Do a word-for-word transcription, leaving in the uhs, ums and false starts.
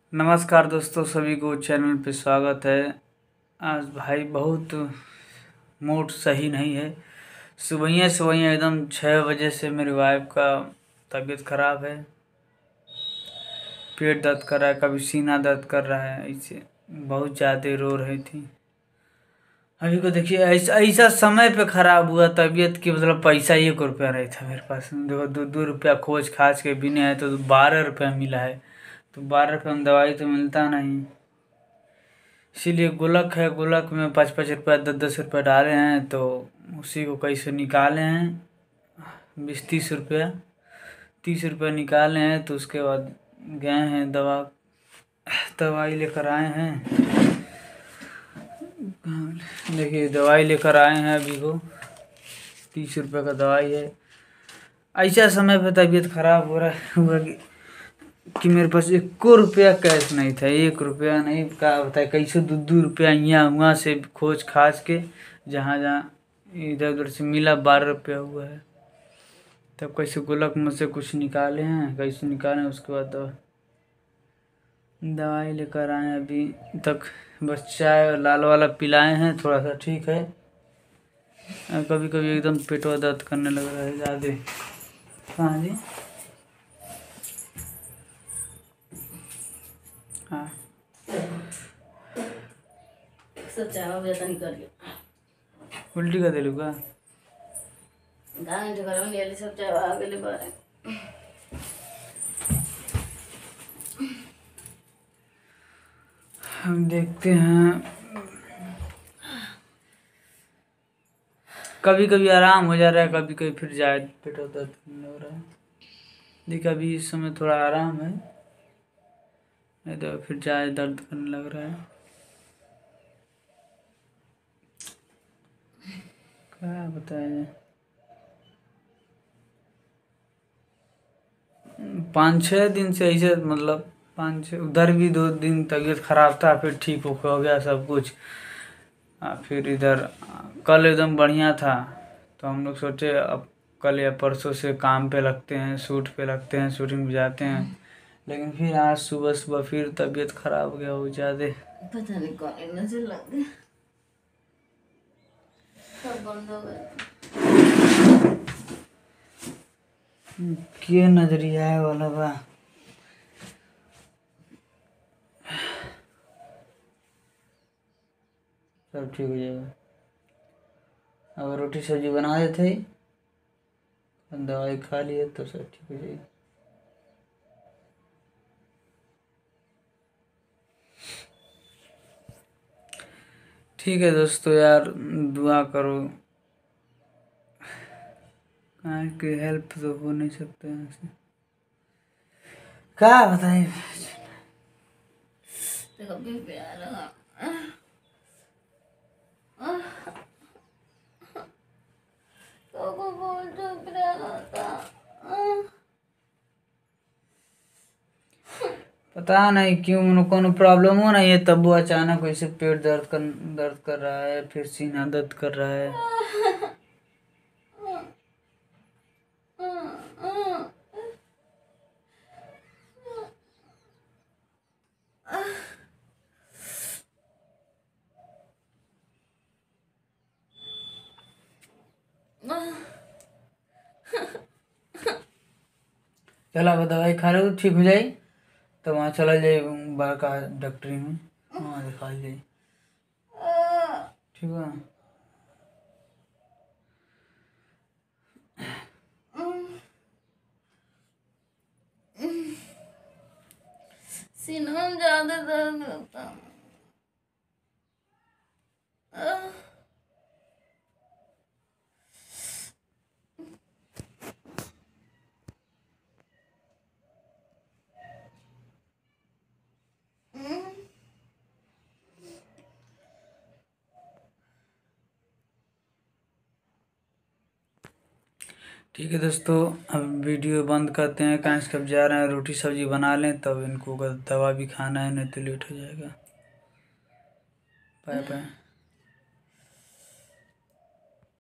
नमस्कार दोस्तों, सभी को चैनल पे स्वागत है। आज भाई बहुत मूड सही नहीं है। सुबह सुबह एकदम छः बजे से मेरी वाइफ का तबीयत ख़राब है, पेट दर्द कर रहा है, कभी सीना दर्द कर रहा है, ऐसे बहुत ज़्यादा रो रही थी। अभी को देखिए ऐसा ऐसा समय पे ख़राब हुआ तबीयत की, मतलब पैसा एक रुपया नहीं था मेरे पास। देखो दो दो रुपया खोज खाज के भी नहीं है तो बारह रुपया मिला है, तो बारह रुपये में दवाई तो मिलता नहीं। इसीलिए गुल्लक है, गुल्लक में पाँच पाँच रुपया दस दस रुपया डाले हैं, तो उसी को कैसे निकाले हैं। बीस तीस रुपया तीस रुपया निकाले हैं, तो उसके बाद गए हैं दवा दवाई लेकर आए हैं। देखिए दवाई लेकर आए हैं, अभी को तीस रुपये का दवाई है। ऐसा समय पे तबीयत खराब हो रहा है हुआ कि, कि मेरे पास एक को रुपया कैश नहीं था, एक रुपया नहीं, क्या बताए कैसे दो दो रुपया यहाँ वहाँ से खोज खाज के जहाँ जहाँ इधर उधर से मिला बारह रुपया हुआ है। तब कैसे गुल्लक में से कुछ निकाले हैं, कैसे निकाले हैं, उसके बाद दवा दवाई लेकर आए हैं। अभी तक बस चाय लाल वाला पिलाए हैं, थोड़ा सा ठीक है। कभी कभी एकदम पेटवा दर्द करने लग रहा है ज़्यादा। हाँ जी, हाँ सब चाय बजे तनी कर लियो। उल्टी का दिलू का गाय जो घर में ले सब चाय आ गेले बारे। हम देखते हैं, कभी कभी आराम हो जा रहा है, कभी कभी फिर जाए पेट दर्द करने लग रहा है। देखिए अभी इस समय थोड़ा आराम है, नहीं तो फिर जाए दर्द करने लग रहा है। क्या बताएं, पाँच छः दिन से ऐसे, मतलब पाँच छः उधर भी दो दिन तबीयत खराब था, फिर ठीक हो गया सब कुछ। आ, फिर इधर कल एकदम बढ़िया था, तो हम लोग सोचे अब कल या परसों से काम पे लगते हैं, शूट पे लगते हैं, शूटिंग पे जाते हैं। लेकिन फिर आज सुबह सुबह फिर तबीयत खराब हो गया बहुत ज़्यादा। पता नहीं कौन नजर लग गया, सब बंद हो गया। के नजरिया है वाला बा, सब ठीक हो जाएगा। अगर रोटी सब्जी बना देते, दवाई खा लिए तो सब ठीक हो जाएगी। ठीक है दोस्तों, यार दुआ करो, कि हेल्प तो हो नहीं सकते हैं ऐसे। क्या बताएं, देखो भी प्यार लगा। तो को बोल तो प्यार आता। पता नहीं क्यों उनको कोनो प्रॉब्लम हो नहीं है, तब वो अचानक वैसे पेट दर्द कर दर्द कर रहा है, फिर सीना दर्द कर रहा है। चला वो दवाई खा लो ठीक हो जाए, तो वहाँ चला जाए बाहर का डॉक्टरी में, वहाँ दिखा जाए, ठीक है। सीना में ज्यादा दर्द होता। ठीक है दोस्तों, अब वीडियो बंद करते हैं, कहाँ से कब जा रहे हैं, रोटी सब्जी बना लें, तब इनको दवा भी खाना है, नहीं तो लेट हो जाएगा। Bye bye.